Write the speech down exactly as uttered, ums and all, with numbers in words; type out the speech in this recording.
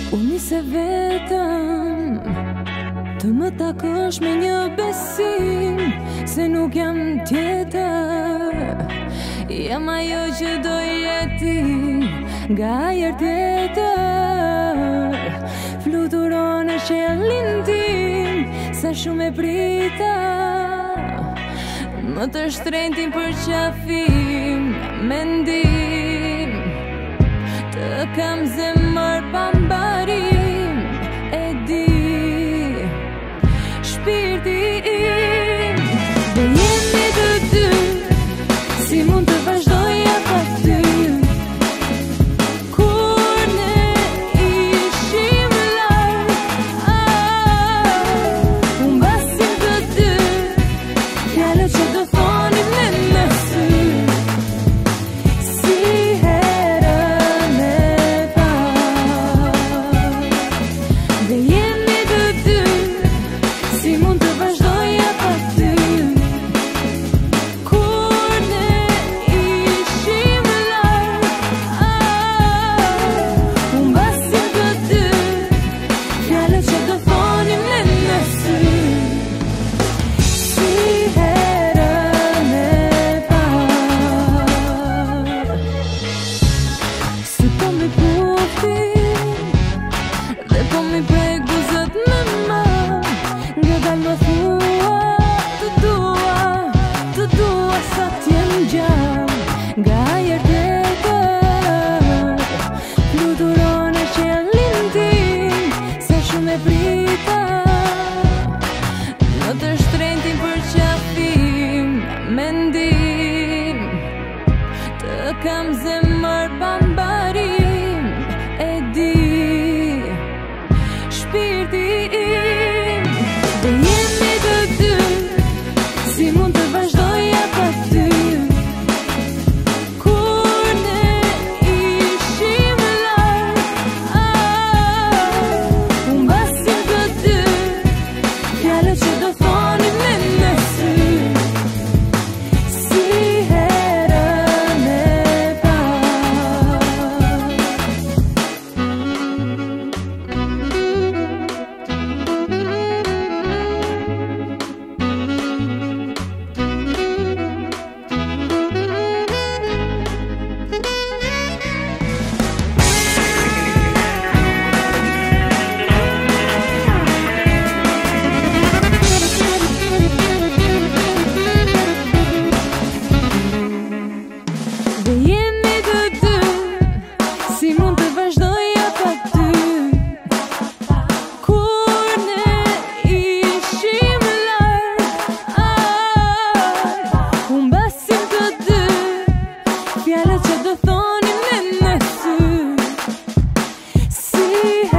Unë se vetëm të më takosh me një besim se nuk jam tjetër. Jam ajo që do jeti nga ajer tjetër. Fluturon e qellin tim, sa shumë e prita. Më të shtrenjtin për qafim, mendim. Të kam zemër pa mbarim, e di, shpirti im. Dhe jemi të dy, si mund të vazhdoja pa ty. Kur ne ishim larg, ah, unë basim të dy, fjallët që do thonim me në sy. Si herën e parë. Dhe jemi të dy, si mund të vazhdoja pa ty. Kur ne ishim larg, ah, unë basim të dy, fjallët që do thonim me në sy. Si herën e parë. Si po mi puftin dhe po mi prek buzët me ma. Nga dal më thua, të dua, të dua sa t'jem gjam. Nga ajer tjetër, fluturon e qellin tim, sa shumë e prita. Më të shtrenjtin për qafim, mendim. Të kam zemër pa mbarim, e di, shpirti im. Dhe jemi të dy, si mund të vazhdoja pa ty. Kur ne ishim larg, ah, unë basim të dy, fjallët që do thonim me në sy. Si herën e parë. Dhe jemi të dy, si mund të vazhdoja pa ty. Kur ne ishim larg, ah, unë basim të dy, fjallët që do thonim me në sy. Si